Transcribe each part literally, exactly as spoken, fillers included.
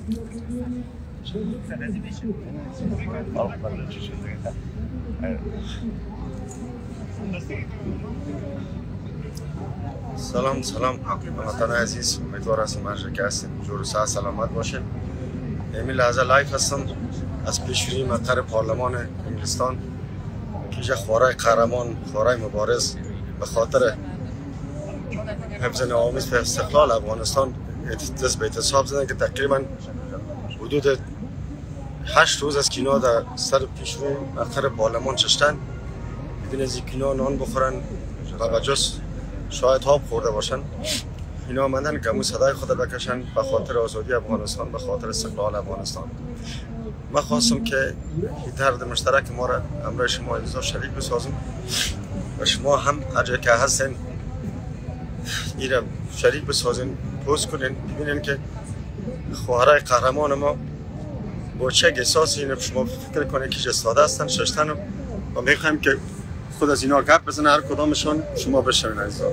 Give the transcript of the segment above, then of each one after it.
سلام سلام هموطنان عزیز، امیدوار هستم هر جا که هستین جور و صحت سلامت باشین. این لحظه لایف هستم از پیشروی مقر پارلمان انگلستان که خوارای قهرمان، خوارای مبارز به خاطر حفظ نوامید و استقلال افغانستان دست به اعتصاب زدن که تقریبا حدود هشت روز از کینا در سر پیشروی مقر پارلمان چشتن بدون از کینا نان بخورن و بجز شاید آب خورده باشن. اینا آمدن گمو صدای خود بکشن به خاطر آزادی افغانستان، به خاطر استقلال افغانستان. من خواستم که این درد مشترک ما را همراه شما عزیزا شریک بسازم و شما هم هر جا که هستین این را شریک بسازین، پوست کنین، ببینین که خواهرای قهرمان ما با چه احساسی اینو شما فکر کنین که ایستاده هستن ششتن و میخوایم که خود از اینا گپ بزنه هر کدامشون شما بشنوین عزیزا.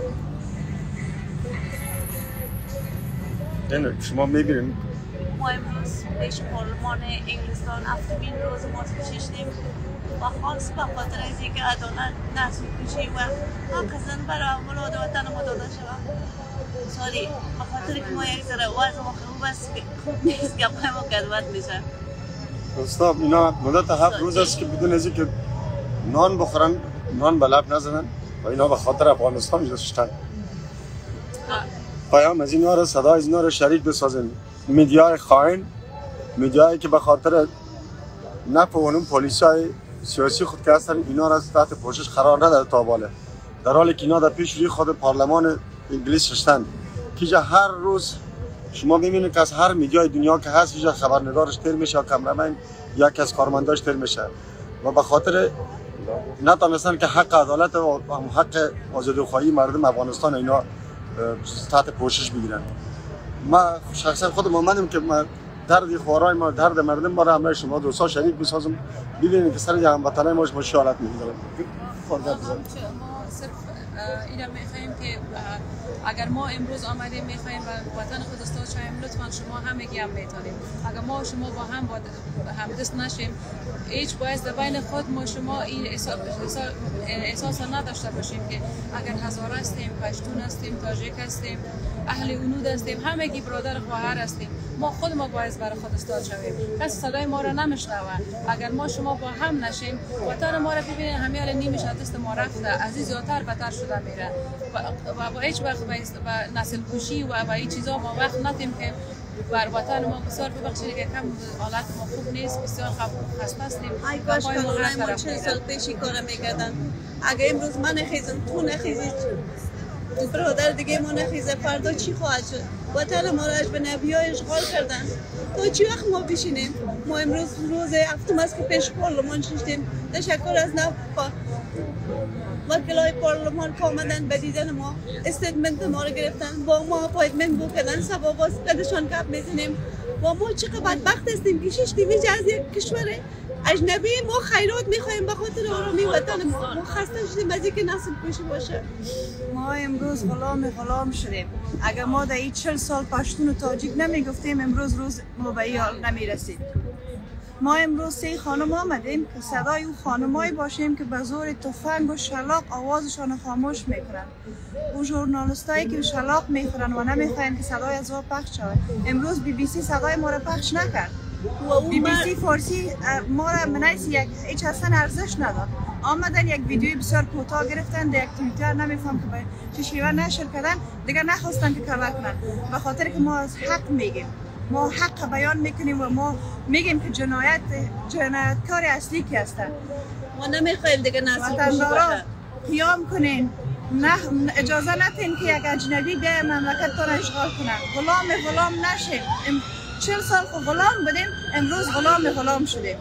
این شما میبینین ما امروز پیش پارلمان انگلستان هفتمین روز ما نشستیم و خاص به خاطر از اینکه عدالت نسل کشی و حق زن برای اولاد وطن ما داده شود. ساری به خاطر که ما یک ذره وضع ما خوب است که خوب نیست گپای ما گدوت میشه. استاد اینا مدت هفت روز است که بدون از اینکه نان بخورن، نان به لب نزنن و اینا به خاطر افغانستان نشستن. پیام از اینا را، صدای از اینا را شریک بسازین. میدیای خائن، میدیایی که به خاطر نفع اون پلیسای سیاسی خود که هستن اینا را تحت پوشش قرار نداده تا بالا، در حالی که اینا در پیش روی خود پارلمان انگلیس شدن که هر روز شما ببینید که از هر میدیای دنیا که هست اینجا خبرنگارش تیر میشه، کامرمن یکی از کارمنداش تیر میشه و به خاطر نتونستن که حق عدالت و حق آزادی‌خواهی مردم افغانستان اینا تحت پوشش بگیرن. ما شخصا خود مؤمنم که ما درد خوارای ما، درد مردم ما را همراه شما دوستا شریک بسازم، ببینید که سر هموطنان ما ما شالت میگذارن. ما صرف اینا میخوایم که اگر ما امروز آمدیم میخوایم و وطن خود استاد شویم، لطفا شما همگی هم میتونیم. اگر ما شما با هم با هم دست نشیم، هیچ باعث در بین خود ما شما این احساس نداشته باشیم که اگر هزار هستیم، پشتون هستیم، تاجیک هستیم، اهل اونود هستیم، همگی برادر خواهر هستیم، ما خود ما باعث برای خود استاد شویم. کسی صدای ما را نمیشنوه. اگر ما شما با هم نشیم، وطن ما را ببینید همه حال نیمش دست ما رفته، از این زیادتر بدتر شده میره و با هیچ وقت با نسل کشی و با این چیزا ما وقت ندیم که بر وطن ما بسیار ببخشید که کم حالت ما خوب نیست، بسیار خسته هستیم. ای کاش کانونای ما چند سال پیشی کار میکردن. اگه امروز من نخیزم، تو نخیزی، تو برادر دیگه ما نخیزه، فردا چی خواهد شد؟ وطن ما را از به نبیای اشغال کردن. تا چی وقت ما بشینیم؟ ما امروز روز هفتم است که پیش پارلمان شدیم. تشکر از نو وکلای پارلمان که آمدن به دیدن ما، استیتمنت ما رو گرفتن، با ما اپایتمنت بوک کردن، سبا باز قدشان گپ میزنیم. و ما چقدر بدبخت هستیم که شش دیویج از یک کشور اجنبی ما خیرات میخوایم به خاطر آرامی وطن ما. ما خسته شدیم از اینکه نسل کشی باشه. ما امروز غلام غلام شدیم. اگر ما در این چهل سال پشتون و تاجیک نمیگفتیم، امروز روز ما به این حال نمیرسید. ما امروز سه خانم آمدیم که صدای او خانمایی باشیم که به زور تفنگ و شلاق آوازشان خاموش میکنن. او ژورنالیستایی که شلاق میخورن و نمیخواین که صدای از او پخش شود. امروز بی بی سی صدای ما را پخش نکرد. بی بی سی فارسی ما را منعیس یک هیچ اصلا ارزش نداد. آمدن یک ویدیوی بسیار کوتاه گرفتن در یک توییتر، نمیفهم که به چه شیوه نشر کردن، دیگر نخواستن که کلا کنن به خاطر که ما از حق میگیم. ما حق بیان میکنیم و ما میگیم که جنایت جنایتکار اصلی کی هستن. ما نمیخوایم دیگه نسل کشی باشه. قیام کنین، نه اجازه ندین که یک اجنبی بیای مملکتتان اشغال کنه. غلام غلام نشیم. چهل سال خو غلام بودیم، امروز غلام غلام شدیم.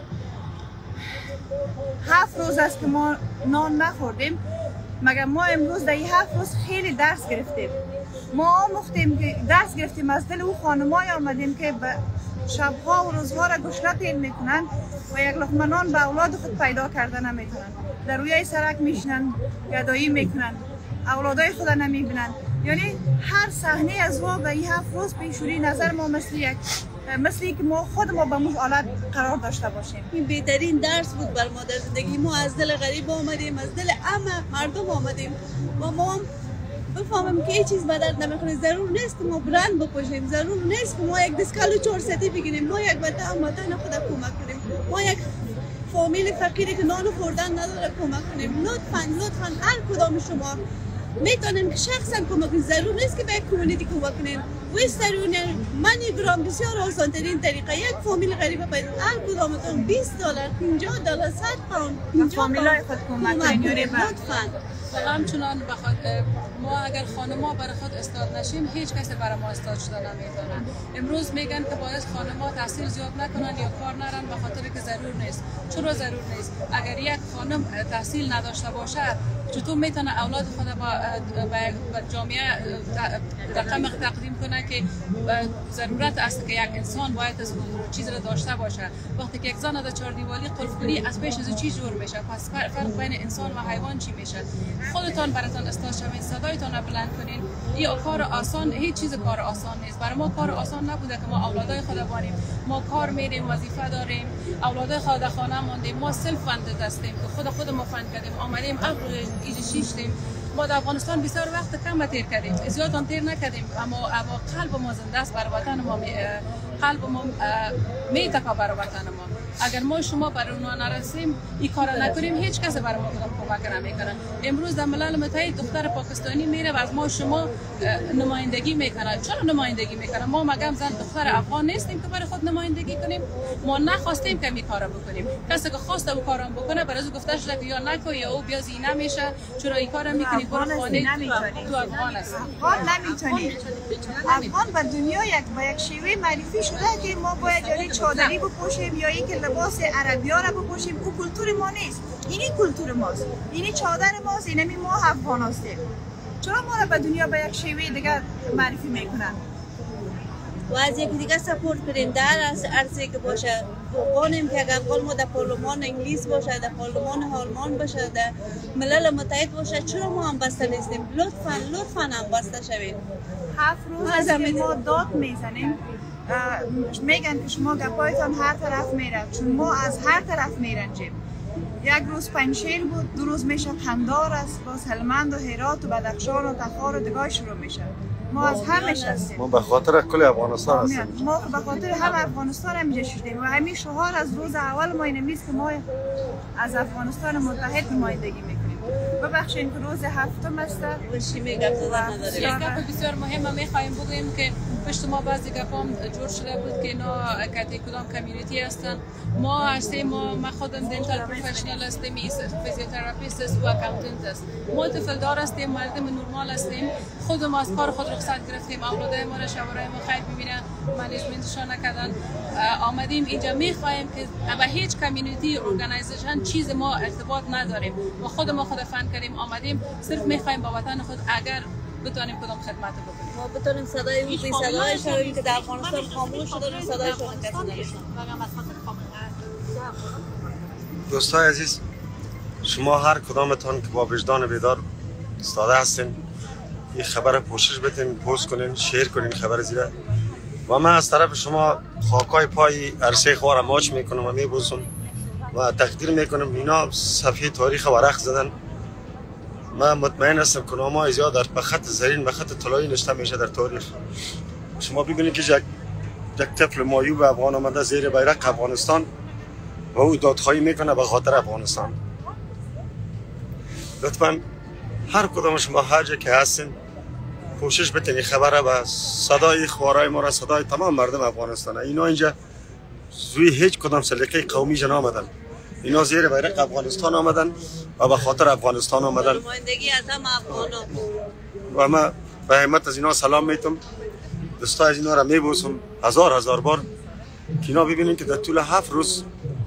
هفت روز است که ما نان نخوردیم، مگر ما امروز در این هفت روز خیلی درس گرفتیم. ما آموختیم که درس گرفتیم از دل او خانمای آمدیم که به شبها و روزها را گشنه تیل میکنن و یک لقمه نان به اولاد خود پیدا کرده نمیتونن. در روی سرک میشنن، گدایی میکنن، اولادای خود نمیبینن. یعنی هر صحنه از ما به این هفت روز پیشوری نظر ما مثل یک مثل اینکه ما خود ما به اون حالت قرار داشته باشیم. این بهترین درس بود بر ما در زندگی. ما از دل غریب آمدیم، از دل همه مردم آمدیم و ما هم بفهمیم که هیچ چیز به درد نمیخوره. ضرور نیست که ما برند بپوشیم، ضرور نیست که ما یک دستکال و چهار ستی بگیریم، ما یک وطن وطن خود کمک کنیم، ما یک فامیل فقیری که نان خوردن نداره کمک کنیم. لطفاً لطفاً هر کدام شما میتونین که شخصا کمک کنین، ضرور نیست که به یک کمیونیتی کمک کنین. وسترن یونین منی گرام بسیار آسان ترین طریقه یک فامیل غریبه پیدا هر کدامتون بیست دلار، پنجاه دلار، صد پوند پنجاه فامیلای خود کمک کنین. لطفاً و همچنان بخواد ما اگر خانم‌ها برای خود استاد نشیم هیچ کسی برای ما استاد شده نمیتونه. امروز میگن که باید خانم‌ها تحصیل زیاد نکنن یا کار نرن به خاطر که ضرور نیست. چرا ضرور نیست؟ اگر یک خانم تحصیل نداشته باشه چطور میتونه اولاد خود با جامعه رقم تقدیم کنه که ضرورت است که یک انسان باید از چیز را داشته باشه. وقتی که یک زن در چهار دیواری قلف کنی از پیش از چی جور میشه؟ پس فرق بین انسان و حیوان چی میشه؟ خودتان براتون استاد شوین، صدایتان را بلند کنین. این کار آسان، هیچ چیز کار آسان نیست. برای ما کار آسان نبوده که ما اولادای خود بانیم. ما کار میریم، وظیفه داریم، اولادای خود در خانه ماندیم. ما سلف فندد هستیم که خود خود ما فند کردیم، آمدیم ابر ایجی شیشتیم. ما در افغانستان بسیار وقت کم تیر کردیم، زیاد آن تیر نکردیم، اما اما قلب ما زنده است برای وطن ما. قلب ما میتکه برای وطن ما. اگر ما شما برای اونها نرسیم، این کار نکنیم، هیچ کس برای ما کمک نمیکنه. امروز در ملل متحد دختر پاکستانی میره و از ما شما نمایندگی میکنه. چرا نمایندگی میکنه؟ ما مگم زن دختر افغان نیستیم که برای خود نمایندگی کنیم؟ ما نخواستیم که می کارو بکنیم. کسی که خواسته او کارو بکنه برای از گفته شده که یا نکو یا او بیا زینه میشه. چرا این کارو میکنی؟ برو خانه تو افغان است. افغان نمیتونی. افغان و دنیا یک با یک شیوه معرفی شده که ما باید یا چادری بپوشیم یا اینکه لباس عربی‌ها را بپوشیم. او کلتور ما نیست. اینی کلتور ماست. اینی چادر ماست. اینمی ما افغان هستیم. چرا ما را به دنیا به یک شیوه دیگه معرفی میکنن؟ و از یک دیگه سپورت کنیم در عرصه که باشه. بانیم که اگر قول ما در پارلمان انگلیس باشه، در پارلمان آلمان باشه، در ملل متحد باشه، چرا ما هم بسته نیستیم؟ لطفاً لطفاً هم بسته شوید. هفت روز از ما داد میزنیم، میگن که شما گپایتان هر طرف میره، چون ما از هر طرف میرنجیم. یک روز پنجشیر بود، دو روز میشه قندار است، باز هلمند و هرات و بدخشان و تخار و دیگه شروع میشه. ما از همش هستیم. ما به خاطر کل افغانستان هستیم. ما به خاطر هم افغانستان هم شدیم و همین شعار از روز اول ما اینمیست که ما از افغانستان متحد نمایندگی میکنیم. ببخشید که روز هفتم است. بشی میگم زدن نداریم. یک گپ بسیار مهمه میخوایم بگوییم که پشت ما بعضی گپام جور شده بود که اینا کتی کدام کمیونیتی هستن. ما هستیم، ما ما خودم دنتال پروفشنال هستیم، فیزیوتراپیست است و اکاونتنت است. ما طفلدار هستیم، مردم نرمال هستیم. خود ما از کار خود رخصت گرفتیم، اولادای ما را شوارای ما خیر ببینن، منیجمنتشان نکردن. آمدیم اینجا میخوایم که با هیچ کمیونیتی ارگانایزیشن چیز ما ارتباط نداریم. ما خود ما خود فن کردیم، آمدیم صرف میخوایم با وطن خود اگر بتونیم کدام خدمت بکنیم. ما بتونیم صدای اون بی صدای شویم که در افغانستان خاموش شده و صدایشون کسی نمیشنوه. دوستای عزیز، شما هر کدامتان که با وجدان بیدار ایستاده هستین، این خبر پوشش بدین، پست کنین، شیر کنین خبر زیره. و من از طرف شما خاکای پای عرصه خوار ماچ میکنم و میبوسم و تقدیر میکنم. اینا صفحه تاریخ ورق زدن. من مطمئن هستم که نام‌های زیاد در به خط زرین به خط طلایی نوشته میشه در تاریخ. شما ببینید که یک یک طفل معیوب افغان آمده زیر بیرق افغانستان و او دادخواهی میکنه به خاطر افغانستان. لطفاً هر کدام شما هر جا که هستین کوشش بکنید خبره و صدای خوارای ما را، صدای تمام مردم افغانستان. اینا اینجا زوی هیچ کدام سلیقه قومی جن آمدن. اینا زیر بیرق افغانستان آمدن و به خاطر افغانستان آمدن. نمایندگی از هم افغانا. و من به همت از اینا سلام میتم. دوستای از اینا را میبوسم هزار هزار بار که اینا ببینین که در طول هفت روز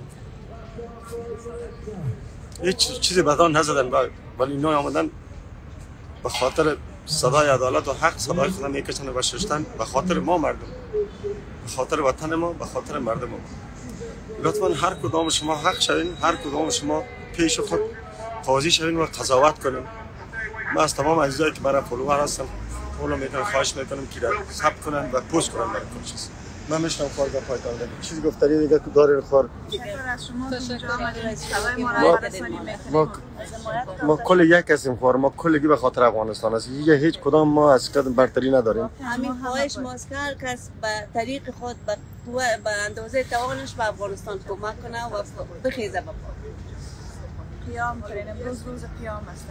هیچ چیزی بدان نزدن ولی اینا آمدن به خاطر صدای عدالت و حق صدای خود میکشن و ششتن به خاطر ما مردم، به خاطر وطن ما، به خاطر مردم ما. لطفاً هر کدام شما حق شوین، هر کدام شما پیش خود قاضی شوین و قضاوت کنین. من از تمام عزیزایی که برای فالوور هستم فالو میکنم، خواهش میکنم که ثبت کنن و پست کنن برای کل چیز. من میشنم خارگاه پایتان دیگه چیزی گفتاری دیگه که دارین خار شکر از شما که اینجا آمدید خبر ما ما- را برسانی میکنید. ما ما کل یک هستیم خار ما کلگی به خاطر افغانستان است یه هیچ کدام ما از قدم برتری نداریم همین خواهش ماست که هر کس به طریق خود به قوه- به اندازه توانش به افغانستان کمک کنه و بخیزه به پا. قیام کنین امروز روز قیام است.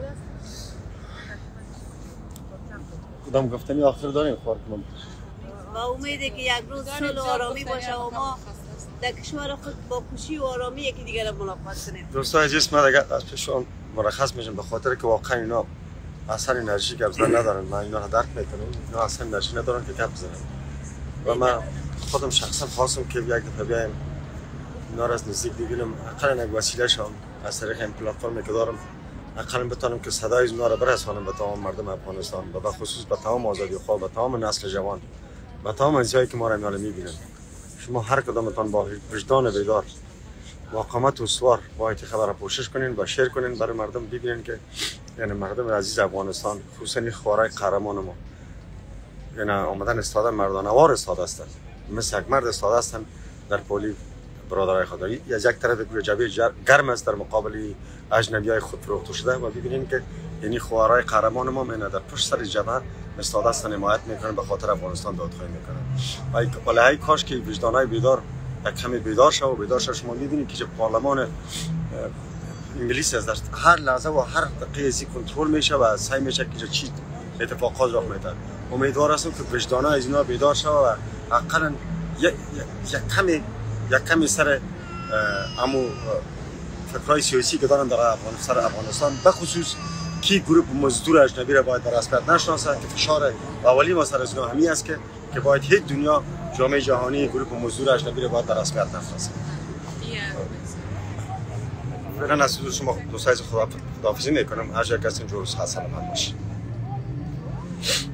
کدام گفتنی آخر داریم خار کنم و امیده که یک روز صلح و آرامی باشه و ما در کشور خود با خوشی و آرامی یکی دیگر را ملاقات کنیم. دوستان عزیز من دیگه از پیشون مرخص میشم به خاطر که واقعا اینا اصلا انرژی گپ زدن ندارن من اینا رو درک میکنم اینا اصلا انرژی ندارن که گپ بزنن و من خودم شخصا خواستم که یک دفعه بیایم اینا رو از نزدیک ببینم اقلا یک وسیله شم از طریق این پلتفرمی که دارم اقلا بتونم که صدای اینا رو برسانم به تمام مردم افغانستان و به خصوص به تمام آزادی خواه به تمام نسل جوان به تمام ازایی که ما را میال میبینن شما هر کدامتان با وجدان بیدار با قامت استوار باید خبر را پوشش کنین و شیر کنین برای مردم ببینن که یعنی مردم عزیز افغانستان خصوصا خوارای قهرمان ما یعنی آمدن استاده مردانه وار استاده هستند مثل یک مرد استاده هستند در پولی برادرای خود از یک طرف جبهه گرم است در مقابل اجنبیای خود فروخته شده و ببینین که یعنی خوارای قهرمان ما مینا در پشت سر جبهه استاده هستند حمایت میکنن به خاطر افغانستان دادخواهی میکنن و ولی کاش که وجدانای بیدار یک کمی بیدار شو و بیدار شو شما میدونید که پارلمان انگلیس از در هر لحظه و هر دقیقه ازی کنترل میشه و سعی میشه که چی اتفاقات رخ میده امیدوار هستم که وجدانای از اینا بیدار شو و حقا یک کمی یک کمی سر امو فکرای سیاسی که دارن در افغانستان افغانستان به خصوص کی گروه مزدور اجنبی را باید در رسمیت نشناسه که فشار اولی ما سر از اینا همین است که که باید هیچ دنیا جامعه جهانی گروه مزدور اجنبی را باید در رسمیت نشناسه. فعلا از شما دوستای خدا خداحافظی میکنم هر جا که هستین جور سلامت باشید.